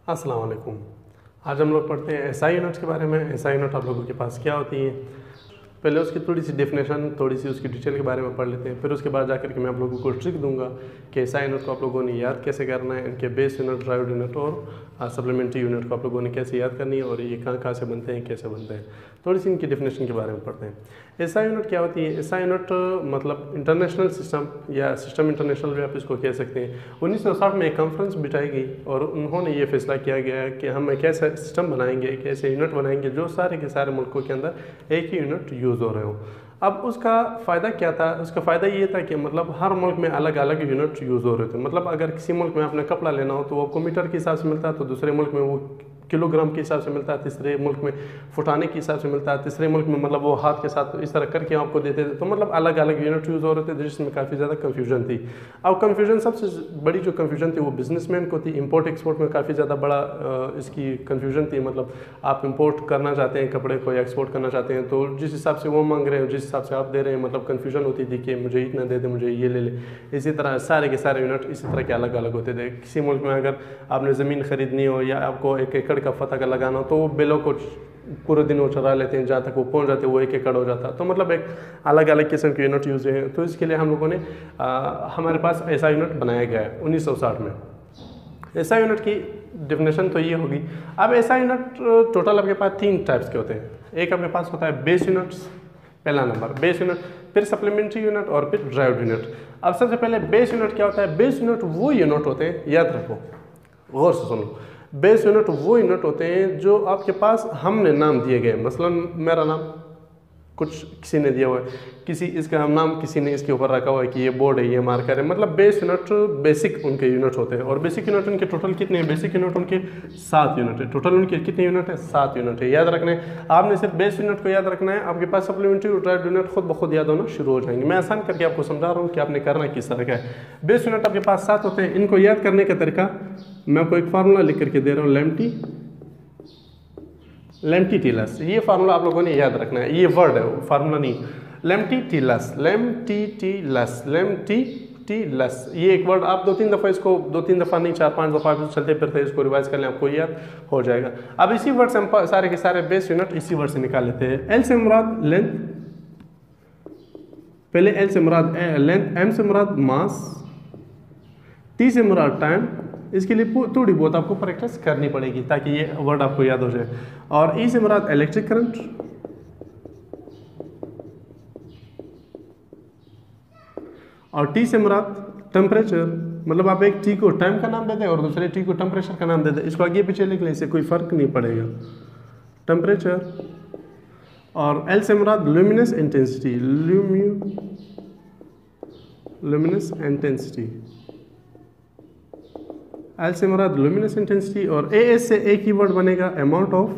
अस्सलाम वालेकुम। आज हम लोग पढ़ते हैं एसआई यूनिट्स के बारे में। एसआई यूनिट आप लोगों के पास क्या होती है, पहले उसकी थोड़ी सी डेफिनेशन, थोड़ी सी उसकी डिटेल के बारे में पढ़ लेते हैं। फिर उसके बाद जाकर के मैं आप लोगों को ट्रिक दूंगा कि एसआई यूनिट को आप लोगों ने याद कैसे करना है, इनके बेस यूनिट, ड्राइव यूनिट और सप्लीमेंट्री यूनिट को आप लोगों ने कैसे याद करनी है और ये कहाँ कहाँ से बनते हैं, कैसे बनते हैं। थोड़ी सी इनकी डेफिनेशन के बारे में पढ़ते हैं। एसआई यूनिट क्या होती है? एसआई यूनिट मतलब इंटरनेशनल सिस्टम या सिस्टम इंटरनेशनल भी आप इसको कह सकते हैं। 1960 में एक कॉन्फ्रेंस बिठाई गई और उन्होंने ये फैसला किया गया कि हम एक ऐसा सिस्टम बनाएंगे, एक ऐसे यूनिट बनाएंगे जो सारे के सारे मुल्कों के अंदर एक ही यूनिट यूज़ हो रहे हो। अब उसका फ़ायदा क्या था? उसका फ़ायदा ये था कि मतलब हर मुल्क में अलग अलग यूनिट यूज़ हो रहे थे। मतलब अगर किसी मुल्क में आपने कपड़ा लेना हो तो वो आपको मीटर के हिसाब से मिलता है, तो दूसरे मुल्क में वो किलोग्राम के हिसाब से मिलता है, तीसरे मुल्क में फुटाने के हिसाब से मिलता है, तीसरे मुल्क में मतलब वो हाथ के साथ इस तरह करके आपको देते थे। तो मतलब अलग अलग यूनिट यूज़ हो रहे थे जिसमें काफ़ी ज़्यादा कन्फ्यूजन थी। अब कन्फ्यूजन, सबसे बड़ी जो कन्फ्यूजन थी वो बिजनेसमैन को थी। इंपोर्ट एक्सपोर्ट में काफ़ी ज़्यादा बड़ा इसकी कन्फ्यूजन थी। मतलब आप इंपोर्ट करना चाहते हैं कपड़े को या एक्सपोर्ट करना चाहते हैं, तो जिस हिसाब से वो मांग रहे हैं, जिस हिसाब से आप दे रहे हैं, मतलब कन्फ्यूजन होती थी कि मुझे इतना दे दे, मुझे ये ले ले। इसी तरह सारे के सारे यूनिट इसी तरह के अलग अलग होते थे। किसी मुल्क में अगर आपने ज़मीन खरीदनी हो या आपको 1 एकड़ का पता का लगाना, तो वो बिलों को पूरे दिन वो चला लेते हैं, जहाँ तक वो पहुँच जाते हैं वो 1 एकड़ हो जाता। तो मतलब एक अलग अलग किस्म के यूनिट यूज़ हैं। तो इसके लिए हम लोगों ने हमारे पास ऐसा यूनिट बनाया गया है 1960 में। ऐसा यूनिट की डेफिनेशन तो ये होगी। अब ऐसा यूनिट टोटल आपके पास 3 टाइप्स के होते हैं। एक आपके पास होता है बेस यूनिट्स, पहला नंबर बेस यूनिट, फिर सप्लीमेंट्री यूनिट और फिर ड्राइव्ड यूनिट। अब सबसे पहले बेस यूनिट क्या होता है? बेस यूनिट वो यूनिट होते हैं, याद रखो, गौर से सुनो, बेस यूनिट वो यूनिट होते हैं जो आपके पास हमने नाम दिए गए। मसलन मेरा नाम कुछ किसी ने दिया हुआ है, किसी इसका हम नाम किसी ने इसके ऊपर रखा हुआ है कि ये बोर्ड है, ये मार्कर है। मतलब बेस यूनिट बेसिक उनके यूनिट होते हैं। और बेसिक यूनिट उनके टोटल कितने हैं? बेसिक यूनिट उनके 7 यूनिट है। टोटल उनके कितने यूनिट है? 7 यूनिट है। याद रखना है, आपने सिर्फ बेस यूनिट को याद रखना है, आपके पास सप्लीमेंट्री और ड्राइव्ड यूनिट खुद ब खुद याद होना शुरू हो जाएंगे। मैं आसान करके आपको समझा रहा हूँ कि आपने करना किस तरह का है। बेस यूनिट आपके पास 7 होते हैं। इनको याद करने का तरीका मैं आपको एक फार्मूला लिख करके दे रहा हूँ, लेम्टी टीलस। ये फार्मूला आप लोगों ने याद रखना है, ये वर्ड है, फार्मूला नहीं। लेम्टी टीलस, ये एक वर्ड आप 2-3 दफ़ा इसको, 2-3 दफ़ा नहीं 4-5 दफ़ा चलते फिरते इसको रिवाइज कर लें, आपको याद हो जाएगा। अब इसी वर्ड से हम सारे के सारे बेस यूनिट इसी वर्ड से निकाल लेते हैं। एल से मुराद लेंथ, पहले एल से मुराद लेंथ, एम से मुराद मास, टी से मुराद टाइम। इसके लिए थोड़ी बहुत आपको प्रैक्टिस करनी पड़ेगी ताकि ये वर्ड आपको याद हो जाए। और ई से मुराद इलेक्ट्रिक करंट, और टी से मुराद टेम्परेचर। मतलब आप एक टी को टाइम का नाम देते हैं और दूसरे टी को टेम्परेचर का नाम देते हैं। इसको आगे पीछे लिख लें, इससे कोई फर्क नहीं पड़ेगा, टेम्परेचर। और एल से मुराद luminous intensity, luminous intensity, L से मुराद लुमिनस इंटेंसिटी। और ए एस से एक ही वर्ड बनेगा, अमाउंट ऑफ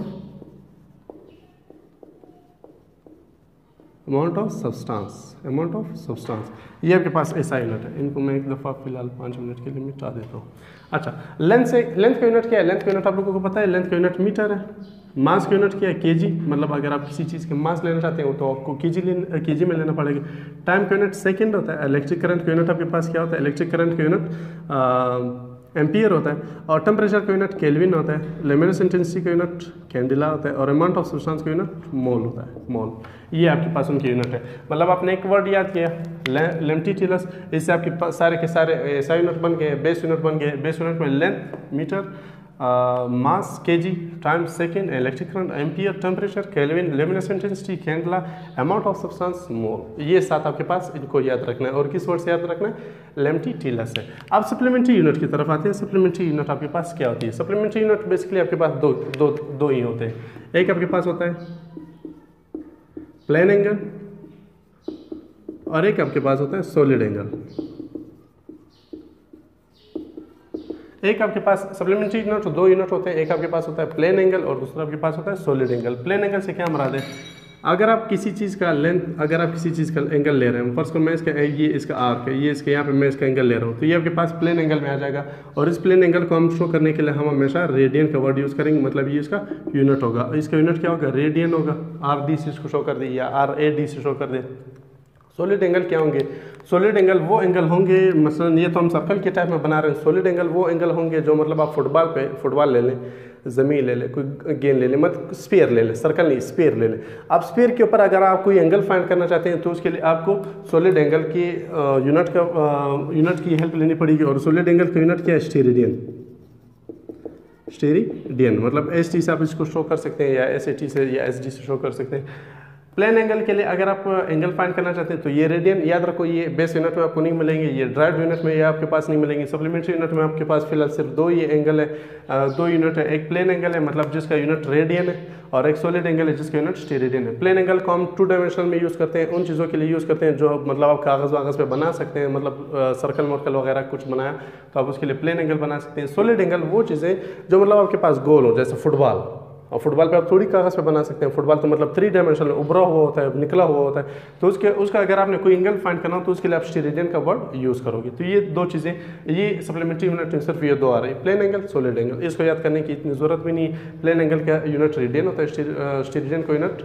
सब्सटेंस। ये आपके पास ऐसा यूनिट है। इनको मैं एक दफ़ा फिलहाल 5 मिनट के लिए मिटा देता हूँ। अच्छा, लेंथ का यूनिट क्या है? लेंथ का यूनिट आप लोगों को पता है, लेंथ का यूनिट मीटर है। मास का यूनिट क्या है? केजी। मतलब अगर आप किसी चीज़ के मास लेना चाहते हो तो आपको केजी में लेना पड़ेगा। टाइम का यूनिट सेकेंड होता है। इलेक्ट्रिक करंट का यूनिट आपके पास क्या होता है? इलेक्ट्रिक करंट का यूनिट एम्पियर होता है। और टेम्परेचर का यूनिट केल्विन होता है। लुमिनस इंटेंसिटी का यूनिट कैंडिला होता है। और अमाउंट ऑफ सब्सटेंस का यूनिट मोल होता है, मोल। ये आपके पास उनके यूनिट है। मतलब आपने एक वर्ड याद किया, लेम्टी टीलस, इससे आपके पास सारे के सारे ऐसा यूनिट बन गए, बेस यूनिट बन गए। बेस यूनिट में length metre, mass KG, time second, electric current ampere, temperature kelvin, luminous intensity candela, amount of substance mole. ये 7 आपके पास, इनको याद रखना है। और किस वर्ड से याद रखना है? लेम्टी टीलस है। अब सप्लीमेंट्री यूनिट की तरफ आते हैं। सप्लीमेंट्री यूनिट आपके पास क्या होती है? सप्लीमेंट्री यूनिट बेसिकली आपके पास दो ही होते हैं। एक आपके पास होता है प्लेन एंगल और एक आपके पास होता है सॉलिड एंगल। एक आपके पास सप्लीमेंट्री यूनिट 2 यूनिट होते हैं। एक आपके पास होता है प्लेन एंगल और दूसरा आपके पास होता है सॉलिड एंगल। प्लेन एंगल से क्या मुराद है? अगर आप किसी चीज़ का लेंथ, अगर आप किसी चीज़ का एंगल ले रहे हैं, फर्स्ट को मैं इसका, ये इसका आर्क है, ये इसके यहाँ पे मैं इसका एंगल ले रहा हूँ, तो ये आपके पास प्लेन एंगल में आ जाएगा। और इस प्लेन एंगल को हम शो करने के लिए हम हमेशा रेडियन का वर्ड यूज़ करेंगे। मतलब ये इसका यूनिट होगा। इसका यूनिट क्या होगा? रेडियन होगा। RD से इसको शो कर दे या RAD से शो कर दे। सॉलिड एंगल क्या होंगे? सॉलिड एंगल वो एंगल होंगे, मसलन ये तो हम सर्कल के टाइप में बना रहे हैं। सॉलिड एंगल वो एंगल होंगे जो मतलब आप फुटबॉल ले लें, ज़मीन ले लें, कोई गेंद ले लें, मतलब स्फीयर ले लें, सर्कल नहीं स्फीयर ले लें। आप स्फीयर के ऊपर अगर आप कोई एंगल फाइंड करना चाहते हैं तो उसके लिए आपको सॉलिड एंगल की यूनिट की हेल्प लेनी पड़ेगी। और सॉलिड एंगल की यूनिट क्या है? स्टेरेडियन। स्टेरेडियन मतलब एस टी से आप इसको शो कर सकते हैं, या एस ए टी से या एस डी से शो कर सकते हैं। प्लेन एंगल के लिए अगर आप एंगल फाइंड करना चाहते हैं तो ये रेडियन, याद रखो ये बेस यूनिट में आपको नहीं मिलेंगे, ये ड्राइव यूनिट में ये आपके पास नहीं मिलेंगे। सप्लीमेंट्री यूनिट में आपके पास फिलहाल सिर्फ दो ये एंगल है, दो यूनिट है। एक प्लेन एंगल है मतलब जिसका यूनिट रेडियन है, और एक सॉलिड एंगल है जिसका यूनिट स्टेरेडियन है। प्लेन एंगल को हम 2 डायमेंशनल में यूज़ करते हैं, उन चीज़ों के लिए यूज़ करते हैं जो मतलब आप कागज़ वागज़ पे बना सकते हैं, मतलब सर्कल वर्कल वगैरह कुछ बनाया तो आप उसके लिए प्लेन एंगल बना सकते हैं। सॉलिड एंगल वो चीज़ें जो मतलब आपके पास गोल हो, जैसे फुटबॉल, और फुटबॉल पे आप थोड़ी कागज़ पे बना सकते हैं। फुटबॉल तो मतलब 3 डायमेंशनल में उभरा हुआ होता है, निकला हुआ होता है, तो उसका अगर आपने कोई एंगल फाइंड करना हो तो उसके लिए आप स्टेरेडियन का वर्ड यूज़ करोगे। तो ये दो चीज़ें, ये सप्लीमेंट्री यूनिट में सिर्फ ये दो आ रही है, प्लेन एंगल, सॉलिड एंगल। इसको याद करने की इतनी ज़रूरत भी नहीं है। प्लेन एंगल का यूनिट रेडियन होता है, स्टेरेडियन का यूनिट,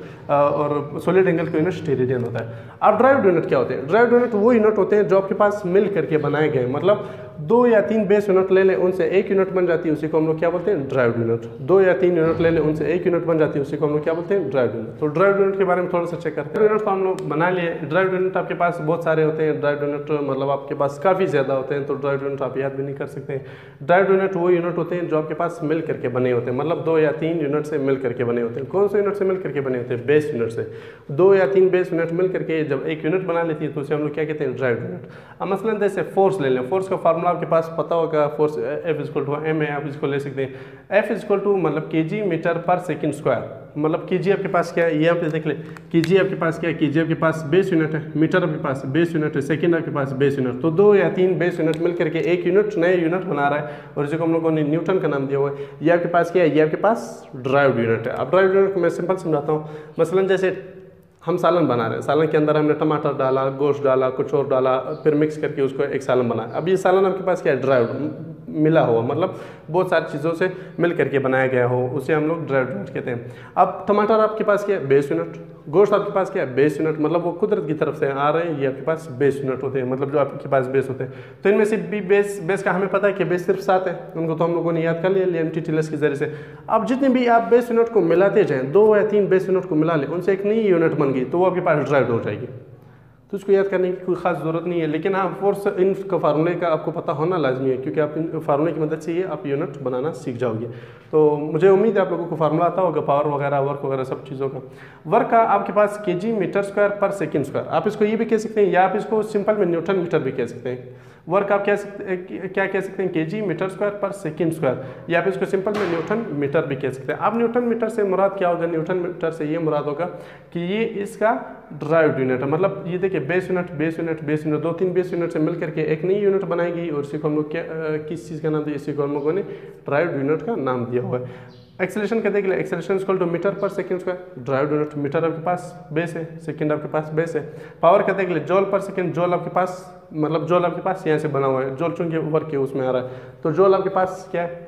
और सॉलिड एंगल का यूनिट स्टेरेडियन होता है। अब ड्राइव यूनिट क्या होते हैं? ड्राइव यूनिट वो यूनिट होते हैं जो आपके पास मिल करके बनाए गए, मतलब 2 या 3 बेस यूनिट ले लें, उनसे एक यूनिट बन जाती है, उसी को हम लोग क्या बोलते हैं? Drive unit. 2 या 3 यूनिट ले लें, उनसे एक यूनिट बन जाती है, उसी को हम लोग क्या बोलते हैं? Drive unit. तो ड्राइव यूनिट के बारे में थोड़ा सा चेक करते हैं। यूनिट तो हम लोग बना लिए। ड्राइव यूनिट आपके पास बहुत सारे होते हैं। ड्राइव यूनिट मतलब आपके पास काफ़ी ज़्यादा होते हैं, तो ड्राइव यूनिट आप याद भी नहीं कर सकते हैं। ड्राइव यूनिट वो यूनिट होते हैं जो आपके पास मिल करके बने होते हैं, मतलब 2 या 3 यूनिट से मिल करके बने होते हैं। कौन से यूनिट से मिल करके बने होते हैं? बेस यूनिट से। 2 या 3 बेस यूनिट मिल करके जब एक यूनिट बना लेती है तो उसे हम लोग क्या कहते हैं? Drive unit. अब मसलन जैसे फोर्स ले लें, फोर्स का फार्मूला आपके पास पता होगा, फोर्स F=m है, आप इसको ले सकते हैं। F= मतलब kg मीटर पर सेकंड स्क्वायर, मतलब kg आपके पास क्या है, ये आप देख ले, kg आपके पास क्या है? kg आपके पास बेस यूनिट है, मीटर आपके पास बेस यूनिट है, सेकंड आपके पास बेस यूनिट। तो 2 या 3 बेस यूनिट मिल करके एक यूनिट नया यूनिट बना रहा है, और इसी को हम लोगों ने न्यूटन का नाम दिया हुआ है। ये आपके पास क्या है? ये आपके पास ड्राइव यूनिट है। अब ड्राइव यूनिट को मैं सिंपल समझाता हूँ। मसलन जैसे हम सालन बना रहे हैं, सालन के अंदर हमने टमाटर डाला, गोश्त डाला, कुछ और डाला, फिर मिक्स करके उसको एक सालन बनाया। अब ये सालन आपके पास क्या है? ड्राइव, मिला हुआ, मतलब बहुत सारी चीज़ों से मिल करके बनाया गया हो, उसे हम लोग ड्राइव यूनिट कहते हैं। अब टमाटर आपके पास क्या है? Base unit. गोश्त आपके पास क्या है? बेस यूनिट, मतलब वो कुदरत की तरफ से आ रहे हैं, ये आपके पास बेस यूनिट होते हैं, मतलब जो आपके पास बेस होते हैं। तो इनमें से भी बेस का हमें पता है कि बेस सिर्फ 7 है, उनको तो हम लोगों ने याद कर लिया LMT के जरिए से। अब जितने भी आप बेस यूनिट को मिलाते जाएँ, 2 या 3 बेस यूनिट को मिला लें, उनसे एक नई यूनिट बन गई, तो वो आपके पास ड्राइव हो जाएगी। तो इसको याद करने की कोई खास ज़रूरत नहीं है, लेकिन हाँ फोर्स इन का फार्मूले का आपको पता होना लाजमी है, क्योंकि आप इन फार्मूले की मदद से ये आप यूनिट बनाना सीख जाओगे। तो मुझे उम्मीद है आप लोगों को फार्मूला आता होगा, पावर वगैरह, वर्क वगैरह सब चीज़ों का। वर्क का आपके पास kg मीटर स्क्वायर पर सेकंड स्क्वायर, आप इसको ये भी कह सकते हैं, या आप इसको सिंपल में न्यूटन मीटर भी कह सकते हैं। वर्क आप क्या कह सकते हैं? kg मीटर स्क्वायर पर सेकंड स्क्वायर, या आप इसको सिंपल में न्यूटन मीटर भी कह सकते हैं। आप न्यूटन मीटर से मुराद क्या होगा? न्यूटन मीटर से ये मुराद होगा कि ये इसका ड्राइव यूनिट है, मतलब ये देखिए base unit, base unit, base unit, 2-3 base unit से मिल करके एक नई यूनिट बनाएगी, और इसी को हम लोग क्या किस चीज़ का नाम दिया? इसी को हम लोगों ने ड्राइव यूनिट का नाम दिया हुआ है। एक्सेलरेशन कहते हैं, एक्सेलरेशन इक्वल टू मीटर पर second square, drive unit. Metre आपके पास बेस है, सेकंड आपके पास बेस है। पावर कहते हैं जॉल पर सेकंड, जॉल आपके पास, मतलब जॉल आपके पास यहाँ से बना हुआ है, जॉल चूंकि वर्क के उसमें आ रहा है, तो जॉल आपके पास क्या है?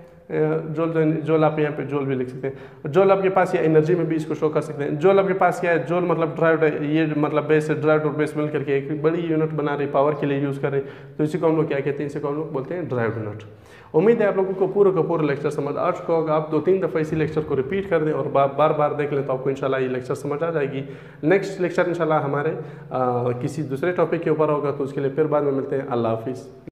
जॉल आप यहाँ पे जॉल भी लिख सकते हैं। जॉल आपके पास या एनर्जी में भी इसको शो कर सकते हैं। जॉल आपके पास क्या है? जॉल मतलब ड्राइव है, ये मतलब बेस है, ड्राइव और बेस मिल करके एक बड़ी यूनिट बना रही, पावर के लिए यूज़ कर रहे हैं, तो इसी को हम लोग क्या कहते हैं? इसी को हम लोग बोलते हैं ड्राइव यूनिट। उम्मीद है आप लोगों को पूरा का पूरा लेक्चर समझ आ चुका होगा। आप 2-3 दफ़ा इसी लेक्चर को रिपीट कर दें और बार बार देख लें, तो आपको इंशाल्लाह ये लेक्चर समझ आ जाएगी। नेक्स्ट लेक्चर इंशाल्लाह हमारे किसी दूसरे टॉपिक के ऊपर होगा, तो उसके लिए फिर बाद में मिलते हैं। अल्लाह हाफिज़।